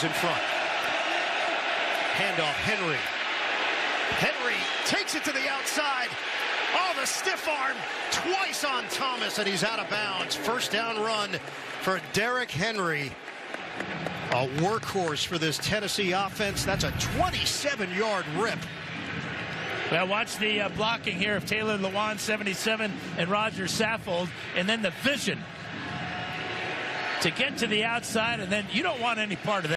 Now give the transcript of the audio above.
Lions in front. Handoff, Henry. Henry takes it to the outside. Oh, the stiff arm twice on Thomas, and he's out of bounds. First down run for Derrick Henry. A workhorse for this Tennessee offense. That's a 27-yard rip. Well, watch the blocking here of Taylor Lewan, 77, and Roger Saffold, and then the vision to get to the outside, and then you don't want any part of that.